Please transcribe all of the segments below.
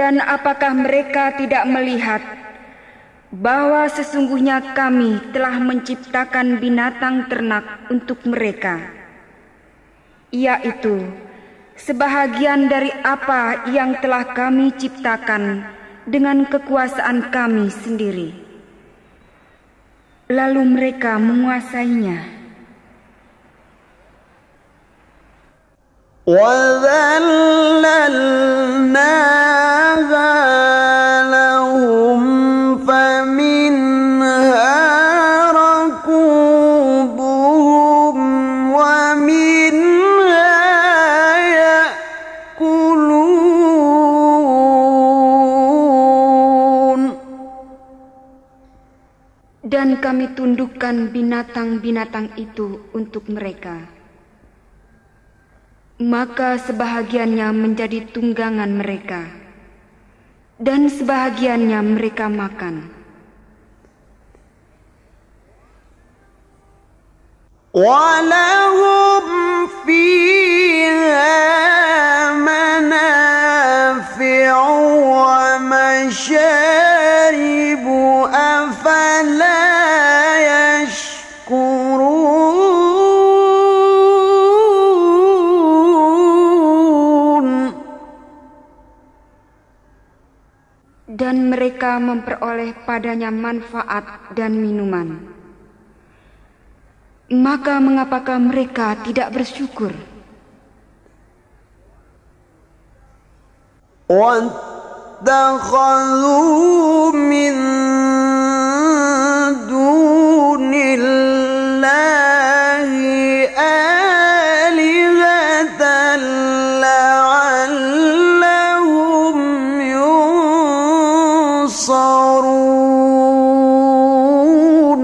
Dan apakah mereka tidak melihat bahwa sesungguhnya kami telah menciptakan binatang ternak untuk mereka, yaitu sebahagian dari apa yang telah kami ciptakan dengan kekuasaan kami sendiri. Lalu mereka menguasainya. وَذَلَّلْنَاهَا لَهُمْ فَمِنْهَا رَكُوبُهُمْ وَمِنْهَا يَأْكُلُونَ. Dan kami tundukkan binatang-binatang itu untuk mereka. Maka sebahagiannya menjadi tunggangan mereka, dan sebahagiannya mereka makan. وَلَهُمْ فِيهَا مَنَافِعُ وَمَشَارِبُ أَفَلَا يَشْكُرُونَ. Dan mereka memperoleh padanya manfaat dan minuman. Maka mengapakah mereka tidak bersyukur? وَاتَّخَذُوا مِن دُونِ اللَّهِ آلِهَةً لَعَلَّهُمْ يُنصَرُونَ.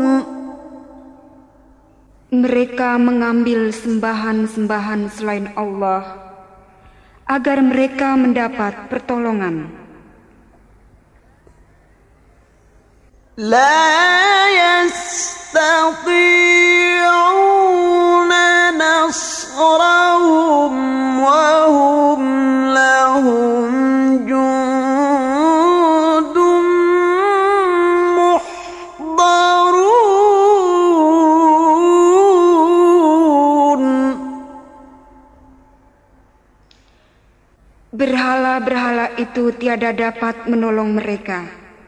Mereka mengambil sembahan-sembahan selain Allah agar mereka mendapat pertolongan. لا يستطيعون نصرهم وهم لهم جند محضرون. Berhala-berhala itu tiada dapat menolong mereka.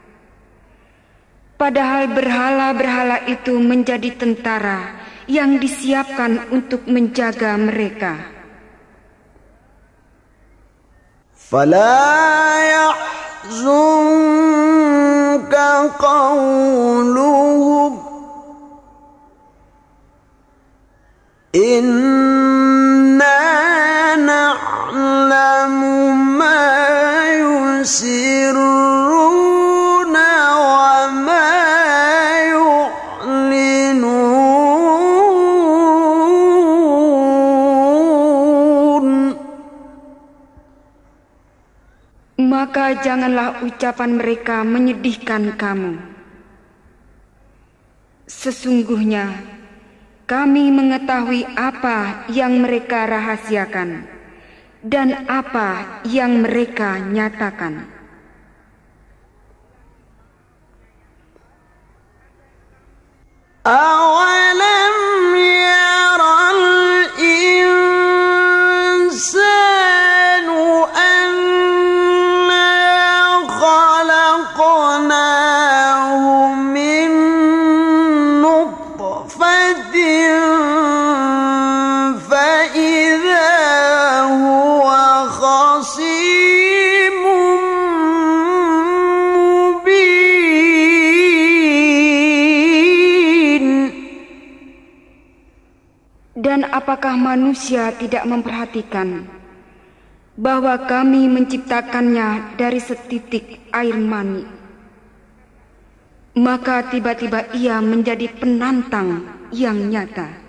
Padahal berhala-berhala itu menjadi tentara yang disiapkan untuk menjaga mereka. فَلَا يَحْزُنكَ قَوْلُهُمْ إِنَّا نَعْلَمُ مَا يُسِرُّونَ وَمَا يُعْلِنُونَ. Maka janganlah ucapan mereka menyedihkan kamu. Sesungguhnya kami mengetahui apa yang mereka rahasiakan dan apa yang mereka nyatakan. أَوَلَمْ يَرَ الْإِنسَانُ أَنَّا خَلَقْنَاهُ مِن نُّطْفَةٍ فَإِذَا هُوَ خَصِيمٌ مُّبِينٌ. Dan apakah manusia tidak memperhatikan bahwa kami menciptakannya dari setitik air mani? Maka tiba-tiba ia menjadi penantang yang nyata.